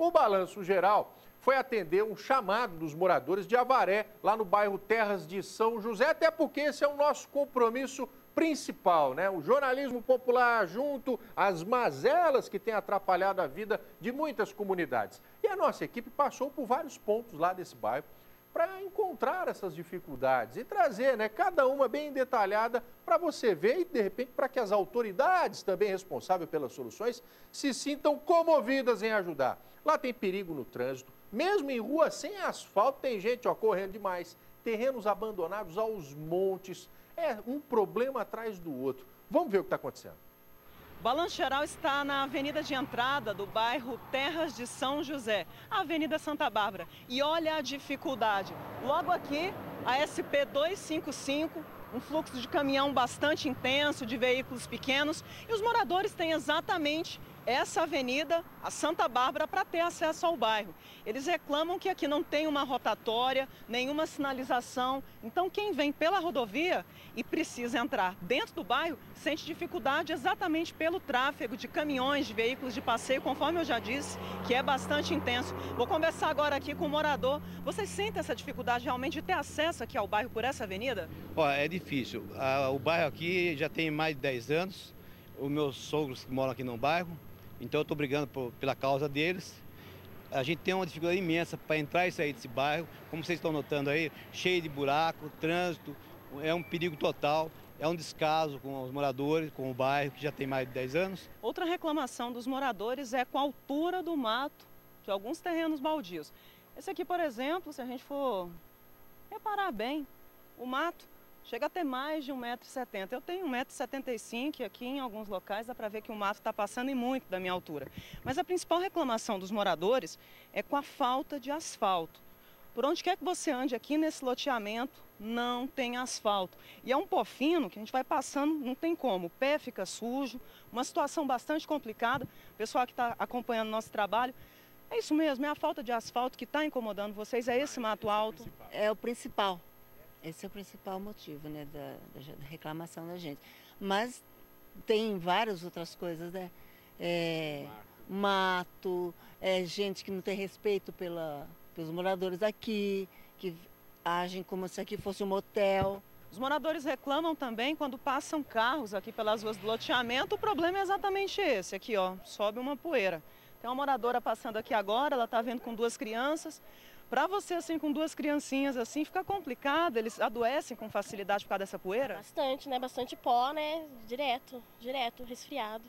O Balanço Geral foi atender um chamado dos moradores de Avaré, lá no bairro Terras de São José, até porque esse é o nosso compromisso principal, né? O jornalismo popular junto às mazelas que têm atrapalhado a vida de muitas comunidades. E a nossa equipe passou por vários pontos lá desse bairro para encontrar essas dificuldades e trazer, né, cada uma bem detalhada para você ver e, de repente, para que as autoridades também responsáveis pelas soluções se sintam comovidas em ajudar. Lá tem perigo no trânsito, mesmo em rua sem asfalto tem gente correndo demais, terrenos abandonados aos montes, é um problema atrás do outro. Vamos ver o que está acontecendo. O Balanço Geral está na avenida de entrada do bairro Terras de São José, a Avenida Santa Bárbara. E olha a dificuldade. Logo aqui, a SP 255, um fluxo de caminhão bastante intenso, de veículos pequenos. E os moradores têm exatamente essa avenida, a Santa Bárbara, para ter acesso ao bairro. Eles reclamam que aqui não tem uma rotatória, nenhuma sinalização. Então, quem vem pela rodovia e precisa entrar dentro do bairro, sente dificuldade exatamente pelo tráfego de caminhões, de veículos de passeio, conforme eu já disse, que é bastante intenso. Vou conversar agora aqui com o morador. Vocês sentem essa dificuldade realmente de ter acesso aqui ao bairro por essa avenida? É difícil. O bairro aqui já tem mais de 10 anos. Os meus sogros moram aqui no bairro. Então eu estou brigando pela causa deles. A gente tem uma dificuldade imensa para entrar e sair desse bairro. Como vocês estão notando aí, cheio de buraco, trânsito, é um perigo total. É um descaso com os moradores, com o bairro, que já tem mais de 10 anos. Outra reclamação dos moradores é com a altura do mato de alguns terrenos baldios. Esse aqui, por exemplo, se a gente for reparar bem, o mato chega a ter mais de 1,70 m. Eu tenho 1,75 m e aqui em alguns locais dá para ver que o mato está passando em muito da minha altura. Mas a principal reclamação dos moradores é com a falta de asfalto. Por onde quer que você ande aqui nesse loteamento, não tem asfalto. E é um pó fino que a gente vai passando, não tem como. O pé fica sujo, uma situação bastante complicada. O pessoal que está acompanhando o nosso trabalho, é isso mesmo, é a falta de asfalto que está incomodando vocês, é esse mato alto? É o principal. Esse é o principal motivo, né, da reclamação da gente. Mas tem várias outras coisas, né? Mato, gente que não tem respeito pelos moradores aqui, que agem como se aqui fosse um motel. Os moradores reclamam também quando passam carros aqui pelas ruas do loteamento. O problema é exatamente esse, aqui ó, sobe uma poeira. Tem uma moradora passando aqui agora, ela está vindo com 2 crianças. Para você, assim, com 2 criancinhas, assim, fica complicado, eles adoecem com facilidade por causa dessa poeira? Bastante, né? Bastante pó, né? Direto, resfriado.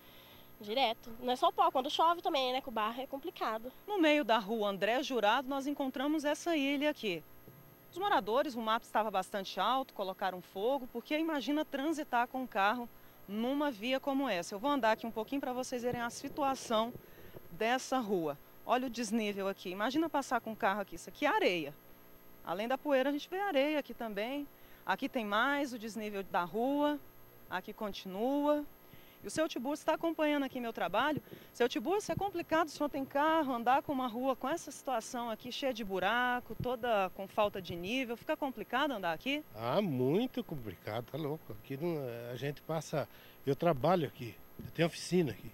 Direto. Não é só o pó, quando chove também, né? Com o barro é complicado. No meio da rua André Jurado, nós encontramos essa ilha aqui. Os moradores, o mato estava bastante alto, colocaram fogo, porque imagina transitar com um carro numa via como essa. Eu vou andar aqui um pouquinho para vocês verem a situação dessa rua. Olha o desnível aqui, imagina passar com um carro aqui, isso aqui é areia. Além da poeira a gente vê areia aqui também. Aqui tem mais o desnível da rua, aqui continua. E o seu Tiburcio está acompanhando aqui meu trabalho. Seu Tiburcio, é complicado, o senhor tem carro, andar com uma rua com essa situação aqui, cheia de buraco, toda com falta de nível, fica complicado andar aqui? Muito complicado, tá louco. Aqui a gente passa, eu trabalho aqui, eu tenho oficina aqui.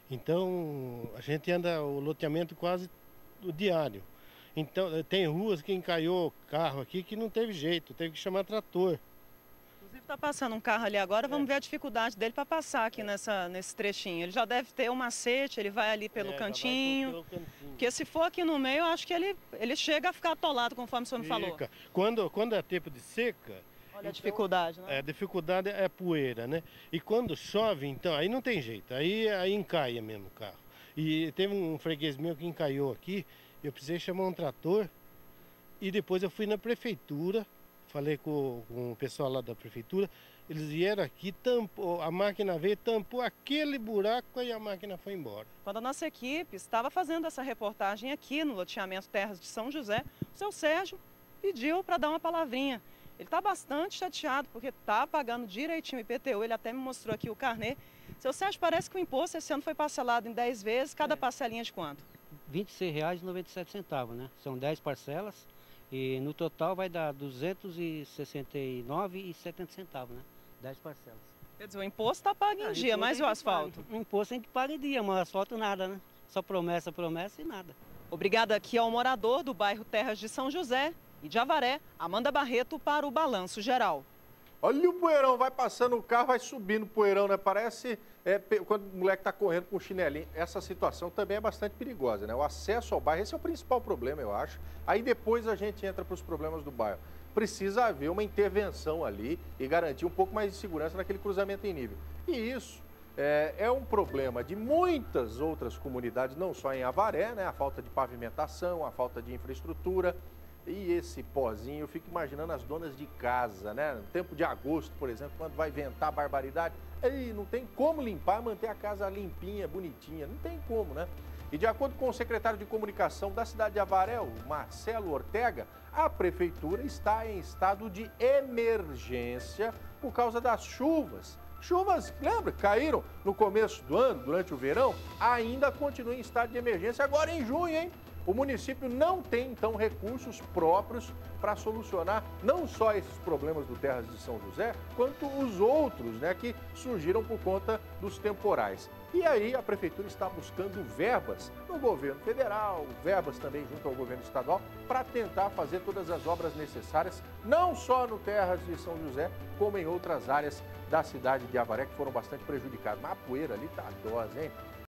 Então, a gente anda o loteamento quase o diário. Então, tem ruas que encaiou carro aqui que não teve jeito, teve que chamar trator. Inclusive, está passando um carro ali agora, vamos ver a dificuldade dele para passar aqui nesse trechinho. Ele já deve ter um macete, ele vai ali pelo cantinho. Porque se for aqui no meio, eu acho que ele chega a ficar atolado, conforme o senhor me falou. Quando é tempo de seca... Olha a dificuldade, né? A dificuldade é poeira, né? E quando chove, então, aí não tem jeito, aí encaia mesmo o carro. E teve um freguês meu que encaiou aqui, eu precisei chamar um trator e depois eu fui na prefeitura, falei com o pessoal lá da prefeitura, eles vieram aqui, tampou, a máquina veio, tampou aquele buraco e a máquina foi embora. Quando a nossa equipe estava fazendo essa reportagem aqui no loteamento Terras de São José, o seu Sérgio pediu para dar uma palavrinha. Ele está bastante chateado porque está pagando direitinho o IPTU, ele até me mostrou aqui o carnê. Seu Sérgio, parece que o imposto esse ano foi parcelado em 10 vezes, cada parcelinha de quanto? R$ 26,97, né? São 10 parcelas e no total vai dar R$ 269,70, né? 10 parcelas. Quer dizer, o imposto está pago em dia, mas e o asfalto? O imposto a gente paga em dia, mas o asfalto nada, né? Só promessa, promessa e nada. Obrigada aqui ao morador do bairro Terras de São José e de Avaré, Amanda Barreto, para o Balanço Geral. Olha o poeirão, vai passando o carro, vai subindo o poeirão, né? Parece quando o moleque está correndo com o chinelinho. Essa situação também é bastante perigosa, né? O acesso ao bairro, esse é o principal problema, eu acho. Aí depois a gente entra para os problemas do bairro. Precisa haver uma intervenção ali e garantir um pouco mais de segurança naquele cruzamento em nível. E isso é um problema de muitas outras comunidades, não só em Avaré, né? A falta de pavimentação, a falta de infraestrutura. E esse pozinho, eu fico imaginando as donas de casa, né? No tempo de agosto, por exemplo, quando vai ventar barbaridade, aí não tem como limpar, manter a casa limpinha, bonitinha, não tem como, né? E de acordo com o secretário de comunicação da cidade de Avaré, o Marcelo Ortega, a prefeitura está em estado de emergência por causa das chuvas. Chuvas, lembra, caíram no começo do ano, durante o verão, ainda continua em estado de emergência agora em junho, hein? O município não tem, então, recursos próprios para solucionar não só esses problemas do Terras de São José, quanto os outros, né, que surgiram por conta dos temporais. E aí a prefeitura está buscando verbas no governo federal, verbas também junto ao governo estadual, para tentar fazer todas as obras necessárias, não só no Terras de São José, como em outras áreas da cidade de Avaré, que foram bastante prejudicadas. Mas a poeira ali tá dose, hein?